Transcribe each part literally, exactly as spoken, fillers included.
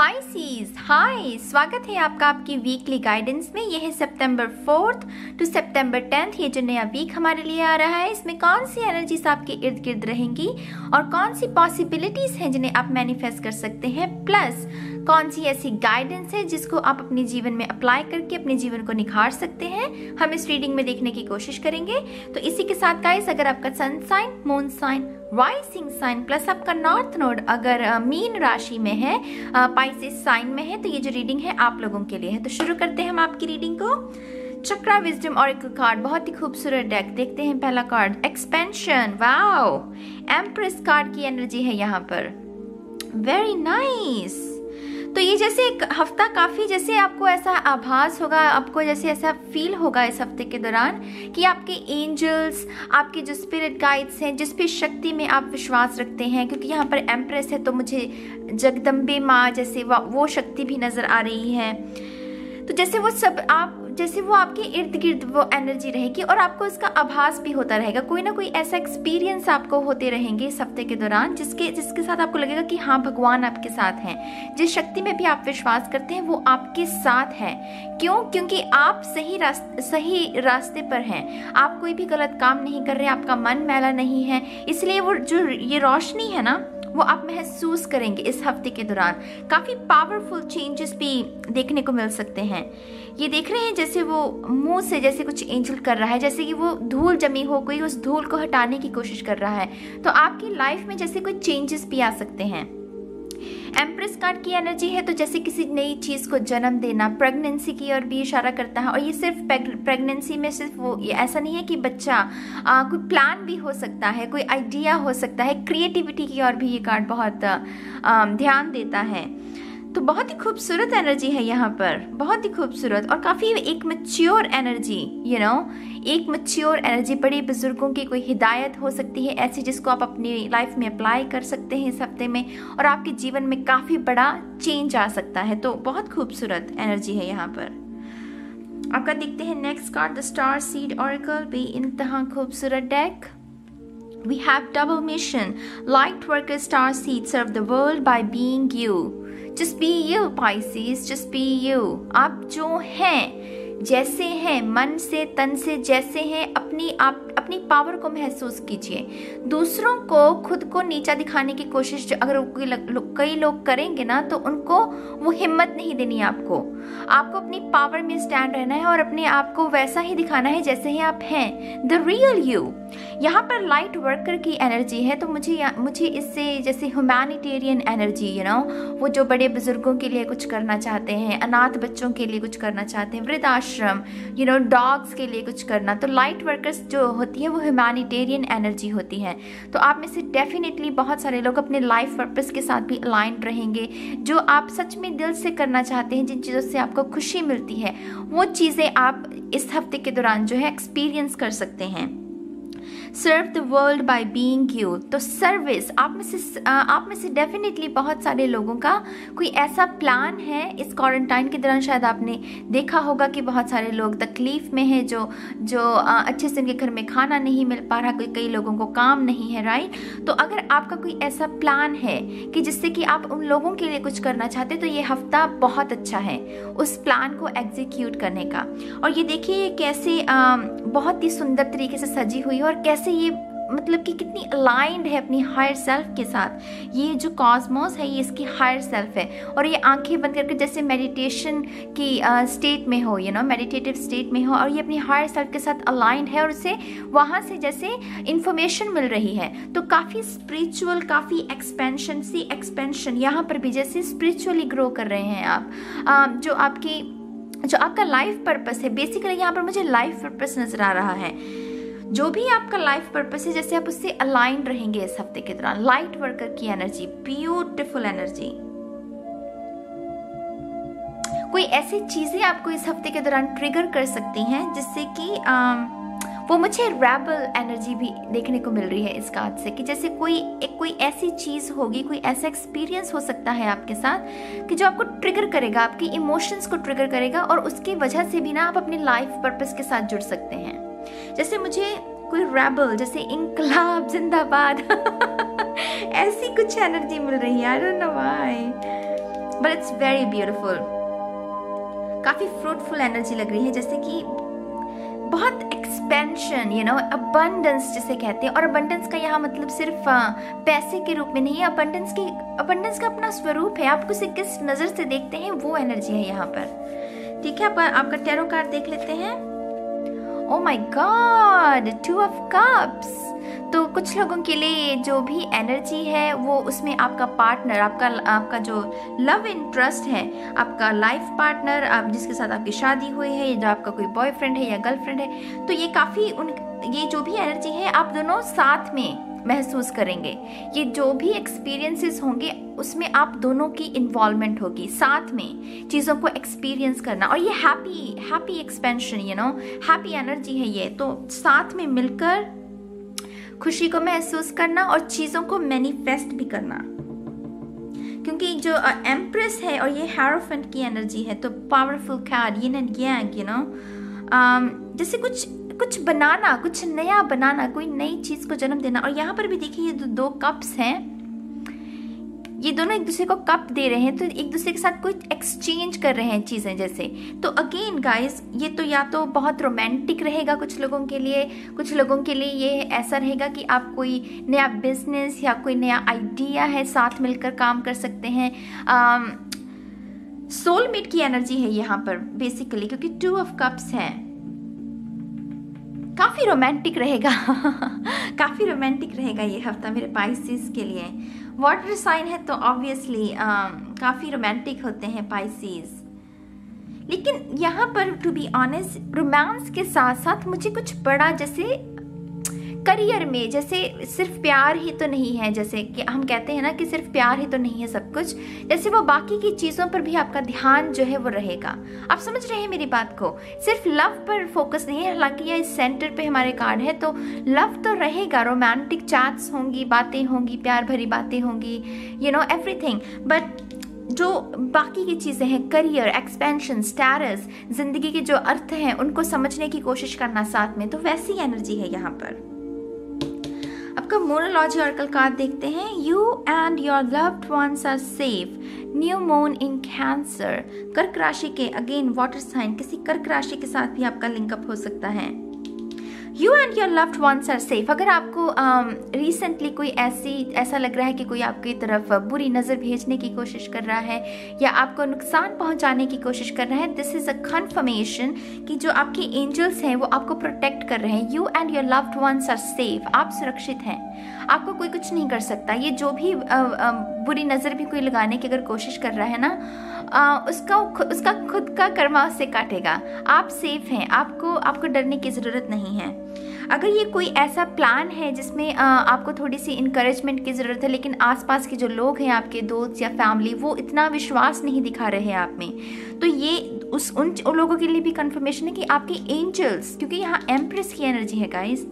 Pisces, हाय, स्वागत है आपका आपकी वीकली गाइडेंस में। यह है सितंबर फोर्थ टू सितंबर टेंथ। ये जो नया वीक हमारे लिए आ रहा है, इसमें कौन सी एनर्जीज आपके इर्द गिर्द रहेंगी और कौन सी पॉसिबिलिटीज हैं जिन्हें आप मैनिफेस्ट कर सकते हैं, प्लस कौन सी ऐसी गाइडेंस है जिसको आप अपने जीवन में अप्लाई करके अपने जीवन को निखार सकते हैं, हम इस रीडिंग में देखने की कोशिश करेंगे। तो इसी के साथ गाइस, अगर आपका sun sign, moon sign, rising sign plus आपका नॉर्थ नोड अगर मीन राशि में है, पाइसेस साइन में है, तो ये जो रीडिंग है आप लोगों के लिए है। तो शुरू करते हैं हम आपकी रीडिंग को। चक्रा विजडम ऑरेकल कार्ड, बहुत ही खूबसूरत डेक। देखते हैं पहला card, expansion. Wow, empress card की एनर्जी है यहाँ पर। Very nice. तो ये जैसे एक हफ्ता काफी जैसे आपको ऐसा आभास होगा, आपको जैसे ऐसा फील होगा इस हफ्ते के दौरान कि आपके एंजल्स, आपके जो स्पिरिट गाइड्स हैं, जिस भी शक्ति में आप विश्वास रखते हैं, क्योंकि यहाँ पर एम्प्रेस है तो मुझे जगदम्बे माँ जैसे वो शक्ति भी नजर आ रही है। तो जैसे वो सब आप जैसे वो आपके इर्द गिर्द वो एनर्जी रहेगी और आपको इसका आभास भी होता रहेगा। कोई ना कोई ऐसा एक्सपीरियंस आपको होते रहेंगे इस हफ्ते के दौरान जिसके जिसके साथ आपको लगेगा कि हाँ, भगवान आपके साथ हैं। जिस शक्ति में भी आप विश्वास करते हैं वो आपके साथ है। क्यों? क्योंकि आप सही रास्ते सही रास्ते पर हैं। आप कोई भी गलत काम नहीं कर रहे, आपका मन मैला नहीं है, इसलिए वो जो ये रोशनी है ना, वो आप महसूस करेंगे इस हफ्ते के दौरान। काफी पावरफुल चेंजेस भी देखने को मिल सकते हैं। ये देख रहे हैं जैसे वो मुंह से जैसे कुछ एंजल कर रहा है, जैसे कि वो धूल जमी हो, कोई उस धूल को हटाने की कोशिश कर रहा है। तो आपकी लाइफ में जैसे कोई चेंजेस भी आ सकते हैं। एम्प्रेस कार्ड की एनर्जी है तो जैसे किसी नई चीज को जन्म देना, प्रेगनेंसी की ओर भी इशारा करता है। और ये सिर्फ प्रेगनेंसी में सिर्फ वो ये ऐसा नहीं है कि बच्चा आ, कोई प्लान भी हो सकता है, कोई आइडिया हो सकता है, क्रिएटिविटी की ओर भी ये कार्ड बहुत आ, ध्यान देता है। तो बहुत ही खूबसूरत एनर्जी है यहाँ पर, बहुत ही खूबसूरत और काफी एक मैच्योर एनर्जी, यू नो एक मैच्योर एनर्जी। बड़े बुजुर्गों की कोई हिदायत हो सकती है ऐसी जिसको आप अपनी लाइफ में अप्लाई कर सकते हैं इस हफ्ते में, और आपके जीवन में काफी बड़ा चेंज आ सकता है। तो बहुत खूबसूरत एनर्जी है यहाँ पर। आपका देखते हैं next card, the star seed oracle, भी इंतहा खूबसूरत deck. We have double mission. Light worker star seed serve the world by being you. Just be you, Pisces. Just be you. आप जो हैं, जैसे हैं, मन से तन से जैसे हैं, अपनी आप अपनी पावर को महसूस कीजिए। दूसरों को खुद को नीचा दिखाने की कोशिश अगर कई लोग करेंगे ना, तो उनको वो हिम्मत नहीं देनी है। आपको आपको अपनी पावर में स्टैंड रहना है और अपने आप को वैसा ही दिखाना है जैसे ही आप हैं, द रियल यू। यहाँ पर लाइट वर्कर की एनर्जी है तो मुझे मुझे इससे जैसे ह्यूमैनिटेरियन एनर्जी, यू नो वो जो बड़े बुजुर्गों के लिए कुछ करना चाहते हैं, अनाथ बच्चों के लिए कुछ करना चाहते हैं, वृद्धाश्रम, यू नो डॉग्स के लिए कुछ करना। तो लाइट वर्कर्स जो होती है वो ह्यूमैनिटेरियन एनर्जी होती है। तो आप में से डेफिनेटली बहुत सारे लोग अपने लाइफ पर्पस के साथ भी अलाइंड रहेंगे। जो आप सच में दिल से करना चाहते हैं, जिन चीज़ों से आपको खुशी मिलती है, वो चीज़ें आप इस हफ्ते के दौरान जो है एक्सपीरियंस कर सकते हैं। Serve the world by being you, तो सर्विस आप में से आप में से डेफिनेटली बहुत सारे लोगों का कोई ऐसा प्लान है इस क्वारंटाइन के दौरान। शायद आपने देखा होगा कि बहुत सारे लोग तकलीफ में हैं, जो जो अच्छे से उनके घर में खाना नहीं मिल पा रहा, कोई कई लोगों को काम नहीं है, राइट। तो अगर आपका कोई ऐसा प्लान है कि जिससे कि आप उन लोगों के लिए कुछ करना चाहते, तो ये हफ्ता बहुत अच्छा है उस प्लान को एग्जीक्यूट करने का। और ये देखिए कैसे आ, बहुत ही सुंदर तरीके से सजी हुई है और कैसे ये मतलब कि कितनी अलाइंड है अपनी हायर सेल्फ के साथ। ये जो कॉस्मोस है ये इसकी हायर सेल्फ है और ये आंखें बंद करके जैसे मेडिटेशन की स्टेट में हो, यू नो मेडिटेटिव स्टेट में हो, और ये अपनी हायर सेल्फ के साथ अलाइंड है और उसे वहाँ से जैसे इंफॉर्मेशन मिल रही है। तो काफ़ी स्पिरिचुअल, काफ़ी एक्सपेंशन सी एक्सपेंशन यहाँ पर भी जैसे स्पिरिचुअली ग्रो कर रहे हैं आप। आ, जो आपकी जो आपका लाइफ पर्पस है, बेसिकली यहाँ पर मुझे लाइफ पर्पस नजर आ रहा है। जो भी आपका लाइफ पर्पस है, जैसे आप उससे अलाइंड रहेंगे इस हफ्ते के दौरान। लाइट वर्कर की एनर्जी, ब्यूटीफुल एनर्जी। कोई ऐसी चीजें आपको इस हफ्ते के दौरान ट्रिगर कर सकती हैं जिससे कि वो मुझे रेबल एनर्जी भी देखने को मिल रही है इस कार्ड से, कि जैसे कोई एक कोई ऐसी चीज होगी, कोई ऐसा एक्सपीरियंस हो सकता है आपके साथ कि जो आपको ट्रिगर करेगा, आपकी इमोशंस को ट्रिगर करेगा, और उसकी वजह से भी ना आप अपने लाइफ पर्पस के साथ जुड़ सकते हैं। जैसे मुझे कोई रेबल, जैसे इंकलाब जिंदाबाद ऐसी कुछ एनर्जी मिल रही है, I don't know why. But it's very beautiful. काफी फ्रूटफुल एनर्जी लग रही है, जैसे कि बहुत एक्सपेंशन, यू नो, अबंडेंस जिसे कहते हैं। और अबंडेंस का यहाँ मतलब सिर्फ पैसे के रूप में नहीं है, अबंडेंस की अबंडेंस का अपना स्वरूप है। आप उसे किस नजर से देखते हैं वो एनर्जी है यहाँ पर। ठीक है, आप, आपका टैरो कार्ड देख लेते हैं। Oh my God, two of cups. तो कुछ लोगों के लिए जो भी एनर्जी है वो उसमें आपका पार्टनर, आपका आपका जो लव इंटरेस्ट है, आपका लाइफ पार्टनर, आप जिसके साथ आपकी शादी हुई है, या जो आपका कोई बॉयफ्रेंड है या गर्लफ्रेंड है, तो ये काफ़ी उन ये जो भी एनर्जी है आप दोनों साथ में महसूस करेंगे। ये जो भी एक्सपीरियंसेस होंगे उसमें आप दोनों की इन्वॉल्वमेंट होगी, साथ में चीज़ों को एक्सपीरियंस करना। और ये happy happy expansion, you know, happy energy है ये। तो साथ में मिलकर खुशी को महसूस करना और चीज़ों को मैनिफेस्ट भी करना, क्योंकि जो एम्प्रेस है और ये हेरोफेंट की एनर्जी है, तो powerful card, yin and yang, you know, जैसे कुछ कुछ बनाना, कुछ नया बनाना, कोई नई चीज को जन्म देना। और यहाँ पर भी देखिए ये दो, दो कप्स हैं, ये दोनों एक दूसरे को कप दे रहे हैं, तो एक दूसरे के साथ कोई एक्सचेंज कर रहे हैं चीजें जैसे। तो अगेन गाइस, ये तो या तो बहुत रोमांटिक रहेगा कुछ लोगों के लिए, कुछ लोगों के लिए ये ऐसा रहेगा कि आप कोई नया बिजनेस या कोई नया आइडिया है, साथ मिलकर काम कर सकते हैं। सोलमेट की एनर्जी है यहाँ पर बेसिकली, क्योंकि टू ऑफ कप्स है। काफी रोमांटिक रहेगा काफी रोमांटिक रहेगा ये हफ्ता मेरे पाइसेस के लिए। वाटर साइन है तो ऑब्वियसली काफी रोमांटिक होते हैं पाइसेस। लेकिन यहाँ पर टू बी ऑनेस्ट, रोमांस के साथ साथ मुझे कुछ बड़ा, जैसे करियर में, जैसे सिर्फ प्यार ही तो नहीं है, जैसे कि हम कहते हैं ना कि सिर्फ प्यार ही तो नहीं है सब कुछ, जैसे वो बाकी की चीज़ों पर भी आपका ध्यान जो है वो रहेगा। आप समझ रहे हैं मेरी बात को? सिर्फ लव पर फोकस नहीं है, हालांकि यह इस सेंटर पे हमारे कार्ड है, तो लव तो रहेगा, रोमांटिक चैट्स होंगी, बातें होंगी, प्यार भरी बातें होंगी, यू नो, एवरीथिंग। बट जो बाकी की चीज़ें हैं, करियर, एक्सपेंशन, स्टेटस, जिंदगी के जो अर्थ हैं उनको समझने की कोशिश करना साथ में, तो वैसी एनर्जी है यहाँ पर। आपका मोनोलॉजी ऑरेकल कार्ड देखते हैं। You and your loved ones are safe, new moon in cancer. कर्क राशि के, अगेन वाटर साइन, किसी कर्क राशि के साथ भी आपका लिंकअप हो सकता है। You and your loved ones are safe. अगर आपको रिसेंटली um, कोई ऐसी ऐसा लग रहा है कि कोई आपकी तरफ बुरी नज़र भेजने की कोशिश कर रहा है या आपको नुकसान पहुंचाने की कोशिश कर रहा है, दिस इज अ कन्फर्मेशन कि जो आपके एंजल्स हैं वो आपको प्रोटेक्ट कर रहे हैं। You and your loved ones are safe, आप सुरक्षित हैं, आपको कोई कुछ नहीं कर सकता। ये जो भी uh, uh, बुरी नज़र भी कोई लगाने की अगर कोशिश कर रहा है ना, uh, उसका उसका खुद का कर्मा उससे काटेगा। आप सेफ हैं, आपको आपको डरने की ज़रूरत नहीं है। अगर ये कोई ऐसा प्लान है जिसमें आ, आपको थोड़ी सी इनकरेजमेंट की ज़रूरत है, लेकिन आसपास के जो लोग हैं, आपके दोस्त या फैमिली, वो इतना विश्वास नहीं दिखा रहे हैं आप में, तो ये उस उन लोगों के लिए भी कंफर्मेशन है कि आपके एंजल्स, क्योंकि यहाँ एम्प्रेस की एनर्जी है गाइस,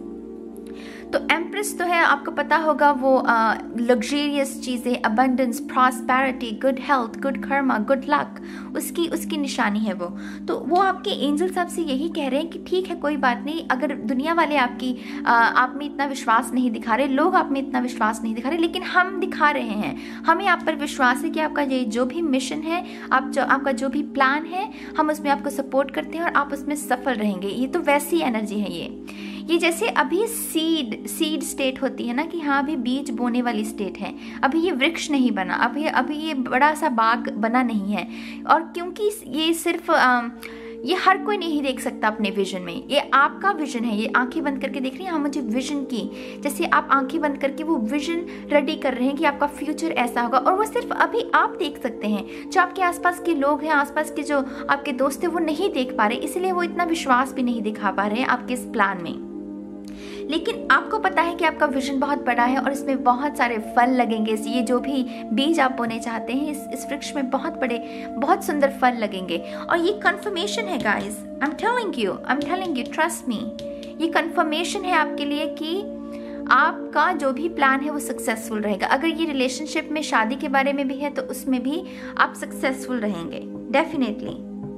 तो एम्प्रेस तो है, आपको पता होगा वो लग्जरियस चीज़ें, abundance, prosperity, good health, good karma, good luck, उसकी उसकी निशानी है वो। तो वो आपके एंजल्स आपसे यही कह रहे हैं कि ठीक है, कोई बात नहीं, अगर दुनिया वाले आपकी आ, आप में इतना विश्वास नहीं दिखा रहे, लोग आप में इतना विश्वास नहीं दिखा रहे, लेकिन हम दिखा रहे हैं। हमें आप पर विश्वास है कि आपका ये जो भी मिशन है, आप जो आपका जो भी प्लान है, हम उसमें आपको सपोर्ट करते हैं और आप उसमें सफल रहेंगे। ये तो वैसी एनर्जी है ये ये जैसे अभी सीड सीड स्टेट होती है ना, कि हाँ अभी बीज बोने वाली स्टेट है, अभी ये वृक्ष नहीं बना, अभी अभी ये बड़ा सा बाग बना नहीं है। और क्योंकि ये सिर्फ आ, ये हर कोई नहीं देख सकता अपने विजन में, ये आपका विजन है। ये आंखें बंद करके देख रही हैं, हाँ मुझे विजन की, जैसे आप आंखें बंद करके वो विजन रेडी कर रहे हैं कि आपका फ्यूचर ऐसा होगा, और वो सिर्फ अभी आप देख सकते हैं। जो आपके आसपास के लोग हैं, आसपास के जो आपके दोस्त हैं, वो नहीं देख पा रहे, इसलिए वो इतना विश्वास भी नहीं दिखा पा रहे हैं आपके इस प्लान में। लेकिन आपको पता है कि आपका विजन बहुत बड़ा है और इसमें बहुत सारे फल लगेंगे। ये जो भी बीज आप बोने चाहते हैं, इस इस वृक्ष में बहुत बड़े बहुत सुंदर फल लगेंगे। और ये कंफर्मेशन है guys, I am telling you I am telling you trust me, ये कंफर्मेशन है आपके लिए कि आपका जो भी प्लान है वो सक्सेसफुल रहेगा। अगर ये रिलेशनशिप में, शादी के बारे में भी है, तो उसमें भी आप सक्सेसफुल रहेंगे डेफिनेटली।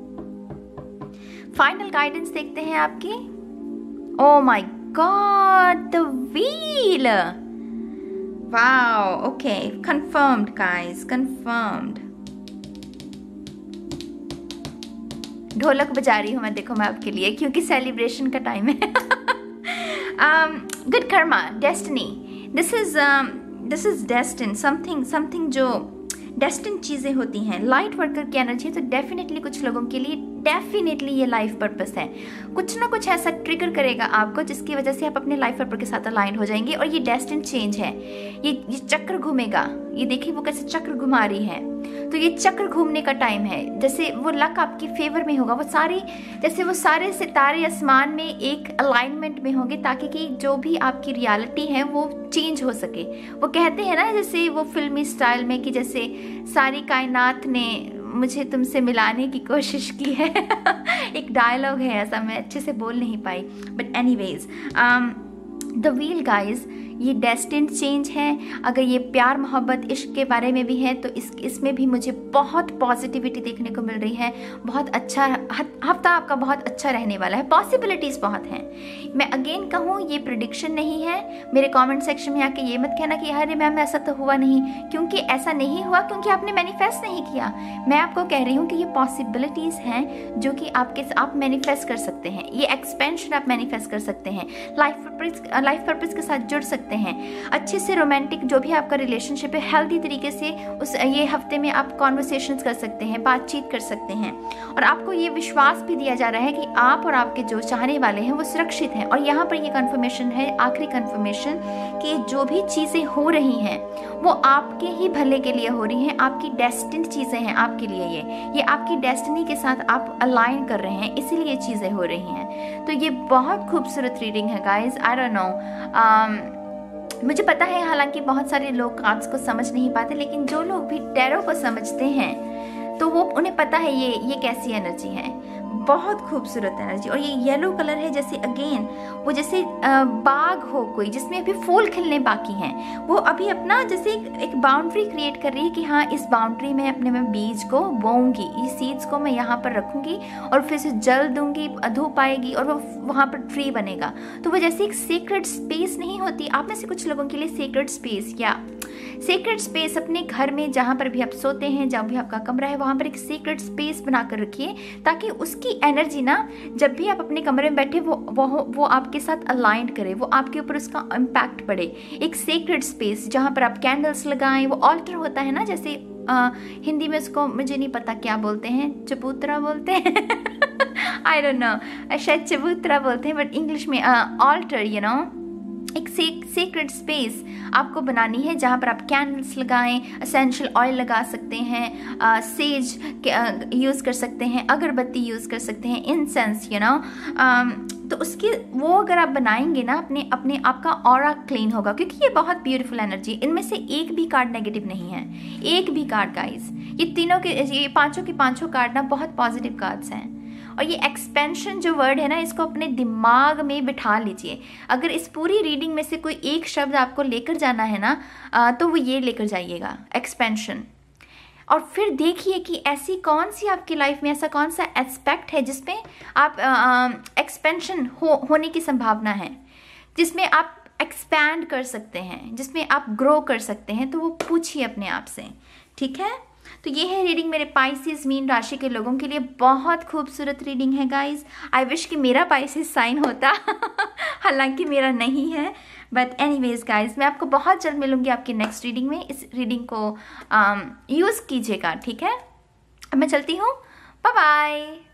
फाइनल गाइडेंस देखते हैं आपकी। Oh my God, the wheel. Wow, okay, confirmed guys, confirmed. ढोलक बजा रही हूँ मैं, देखो मैं आपके लिए, क्योंकि सेलिब्रेशन का टाइम है। Good karma, destiny, this is this is destined, something something जो डेस्टिन चीज़ें होती हैं। लाइट वर्कर की एनर्जी है, तो डेफिनेटली कुछ लोगों के लिए डेफिनेटली ये लाइफ पर्पस है। कुछ ना कुछ ऐसा ट्रिगर करेगा आपको जिसकी वजह से आप अपने लाइफ पर्पस के साथ अलाइन हो जाएंगे, और ये डेस्टिन चेंज है। ये ये चक्र घूमेगा, ये देखिए वो कैसे चक्र घुमा रही है, तो ये चक्र घूमने का टाइम है। जैसे वो लक आपकी फेवर में होगा, वो सारी जैसे वो सारे सितारे आसमान में एक अलाइनमेंट में होंगे, ताकि कि जो भी आपकी रियलिटी है वो चेंज हो सके। वो कहते हैं ना, जैसे वो फिल्मी स्टाइल में कि जैसे सारी कायनात ने मुझे तुमसे मिलाने की कोशिश की है। एक डायलॉग है ऐसा, मैं अच्छे से बोल नहीं पाई, but anyways the wheel guys, ये डेस्टिन चेंज है। अगर ये प्यार मोहब्बत इश्क के बारे में भी है तो इस इसमें भी मुझे बहुत पॉजिटिविटी देखने को मिल रही है। बहुत अच्छा हफ्ता आपका बहुत अच्छा रहने वाला है, पॉसिबिलिटीज़ बहुत हैं। मैं अगेन कहूँ, ये प्रिडिक्शन नहीं है। मेरे कमेंट सेक्शन में आके ये मत कहना कि अरे मैम ऐसा तो हुआ नहीं, क्योंकि ऐसा नहीं हुआ क्योंकि आपने मैनिफेस्ट नहीं किया। मैं आपको कह रही हूँ कि ये पॉसिबिलिटीज़ हैं जो कि आपके आप मैनिफेस्ट कर सकते हैं। ये एक्सपेंशन आप मैनिफेस्ट कर सकते हैं, लाइफ पर्पस लाइफ पर्पस के साथ जुड़ सकते हैं। अच्छे से रोमांटिक जो भी आपका रिलेशनशिप है, हेल्दी तरीके से उस ये हफ्ते में आप कॉन्वर्सेशंस कर सकते हैं, बातचीत कर सकते हैं, और आपको ये विश्वास भी दिया जा रहा है कि आप और आपके जो चाहने वाले हैं वो सुरक्षित हैं। और यहाँ पर ये कंफर्मेशन है, आखिरी कंफर्मेशन, कि जो भी चीज़ें हो रही हैं वो आपके ही भले के लिए हो रही हैं, आपकी डेस्टिन्ड चीज़ें हैं आपके लिए। ये ये आपकी डेस्टिनी के साथ आप अलाइन कर रहे हैं, इसीलिए ये चीज़ें हो रही हैं। तो ये बहुत खूबसूरत रीडिंग है गाइज। आई डोंट नो, मुझे पता है हालांकि बहुत सारे लोग कार्ड्स को समझ नहीं पाते, लेकिन जो लोग भी टैरो को समझते हैं तो वो उन्हें पता है ये ये कैसी एनर्जी है। बहुत खूबसूरत एनर्जी, और ये येलो कलर है, जैसे अगेन वो जैसे बाग हो कोई जिसमें अभी फूल खिलने बाकी हैं, वो अभी अपना जैसे एक, एक बाउंड्री क्रिएट कर रही है कि हाँ इस बाउंड्री में अपने मैं बीज को बोऊंगी, इस सीड्स को मैं यहाँ पर रखूंगी और फिर से जल दूंगी, धूप आएगी और वो वहाँ पर ट्री बनेगा। तो वो जैसे एक सीक्रेट स्पेस नहीं होती, आप में से कुछ लोगों के लिए सीक्रेट स्पेस या सीक्रेट स्पेस अपने घर में जहाँ पर भी आप सोते हैं, जहाँ भी आपका कमरा है, वहाँ पर एक सीक्रेट स्पेस बना कर रखिए, ताकि उसकी एनर्जी ना जब भी आप अपने कमरे में बैठे वो वो वो आपके साथ अलाइन करे, वो आपके ऊपर उसका इम्पैक्ट पड़े। एक सीक्रेट स्पेस जहाँ पर आप कैंडल्स लगाएं, वो ऑल्टर होता है ना, जैसे आ, हिंदी में उसको मुझे नहीं पता क्या बोलते हैं, चबूतरा बोलते हैं। आई डोंट नो, शायद चबूतरा बोलते हैं, बट इंग्लिश में ऑल्टर, यू नो, एक सीक्रेट स्पेस आपको बनानी है जहाँ पर आप कैंडल्स लगाएं, एसेंशियल ऑयल लगा सकते हैं, सेज यूज़ कर सकते हैं, अगरबत्ती यूज़ कर सकते हैं, इंसेंस, यू नो। तो उसकी वो अगर आप बनाएंगे ना, अपने अपने आपका ऑरा क्लीन होगा, क्योंकि ये बहुत ब्यूटीफुल एनर्जी। इनमें से एक भी कार्ड नेगेटिव नहीं है, एक भी कार्ड गाइस। ये तीनों के, ये पांचों के पांचों कार्ड ना बहुत पॉजिटिव कार्ड्स हैं। और ये एक्सपेंशन जो वर्ड है ना, इसको अपने दिमाग में बिठा लीजिए। अगर इस पूरी रीडिंग में से कोई एक शब्द आपको लेकर जाना है ना, तो वो ये लेकर जाइएगा, एक्सपेंशन। और फिर देखिए कि ऐसी कौन सी आपकी लाइफ में ऐसा कौन सा एस्पेक्ट है जिसमें आप एक्सपेंशन हो होने की संभावना है, जिसमें आप एक्सपैंड कर सकते हैं, जिसमें आप ग्रो कर सकते हैं। तो वो पूछिए अपने आप से, ठीक है। तो ये है रीडिंग मेरे पाइसेस मीन राशि के लोगों के लिए। बहुत खूबसूरत रीडिंग है गाइस। आई विश कि मेरा पाइसेस साइन होता, हालांकि मेरा नहीं है, बट एनीवेज गाइस, मैं आपको बहुत जल्द मिलूंगी आपकी नेक्स्ट रीडिंग में। इस रीडिंग को यूज़ कीजिएगा, ठीक है। अब मैं चलती हूँ, बाय बाय।